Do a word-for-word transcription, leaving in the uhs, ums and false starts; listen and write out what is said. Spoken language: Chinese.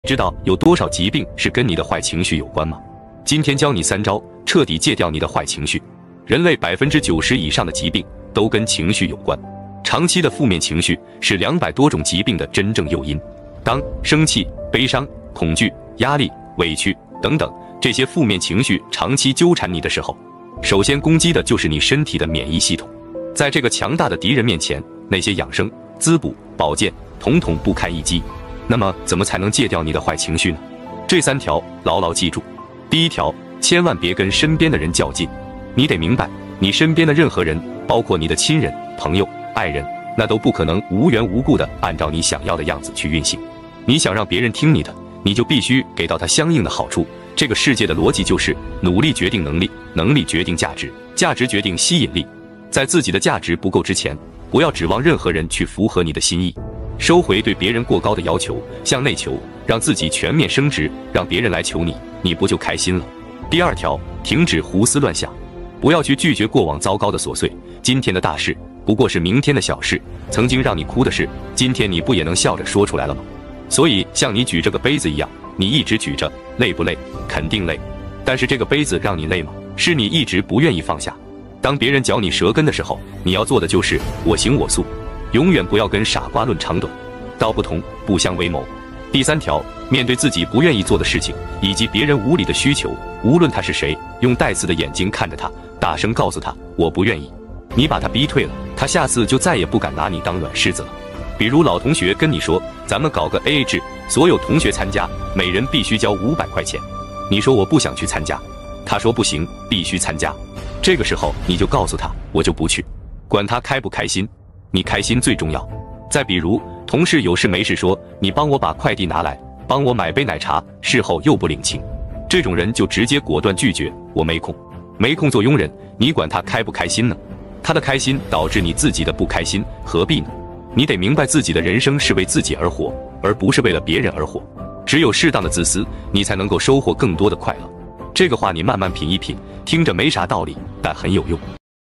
知道有多少疾病是跟你的坏情绪有关吗？今天教你三招，彻底戒掉你的坏情绪。人类百分之九十以上的疾病都跟情绪有关，长期的负面情绪是两百多种疾病的真正诱因。当生气、悲伤、恐惧、压力、委屈等等这些负面情绪长期纠缠你的时候，首先攻击的就是你身体的免疫系统。在这个强大的敌人面前，那些养生、滋补、保健统统不堪一击。那么怎么才能戒掉你的坏情绪呢？这三条牢牢记住。第一条，千万别跟身边的人较劲。你得明白，你身边的任何人，包括你的亲人、朋友、爱人，那都不可能无缘无故的按照你想要的样子去运行。你想让别人听你的，你就必须给到他相应的好处。这个世界的逻辑就是努力决定能力，能力决定价值，价值决定吸引力。在自己的价值不够之前，不要指望任何人去符合你的心意。收回对别人过高的要求，向内求，让自己全面升值，让别人来求你，你不就开心了？第二条，停止胡思乱想，不要去拒绝过往糟糕的琐碎。今天的大事不过是明天的小事，曾经让你哭的事，今天你不也能笑着说出来了吗？所以像你举这个杯子一样，你一直举着，累不累？肯定累。但是这个杯子让你累吗？是你一直不愿意放下。当别人嚼你舌根的时候，你要做的就是我行我素。永远不要跟傻瓜论长短，道不同不相为谋。第三条，面对自己不愿意做的事情，以及别人无理的需求，无论他是谁，用带刺的眼睛看着他，大声告诉他我不愿意。你把他逼退了，他下次就再也不敢拿你当软柿子了。比如老同学跟你说，咱们搞个 A A 制，所有同学参加，每人必须交五百块钱。你说我不想去参加，他说不行，必须参加。这个时候你就告诉他，我就不去，管他开不开心。你开心最重要。再比如，同事有事没事说，你帮我把快递拿来，帮我买杯奶茶，事后又不领情，这种人就直接果断拒绝，我没空。没空做佣人，你管他开不开心呢？他的开心导致你自己的不开心，何必呢？你得明白自己的人生是为自己而活，而不是为了别人而活。只有适当的自私，你才能够收获更多的快乐。这个话你慢慢品一品，听着没啥道理，但很有用。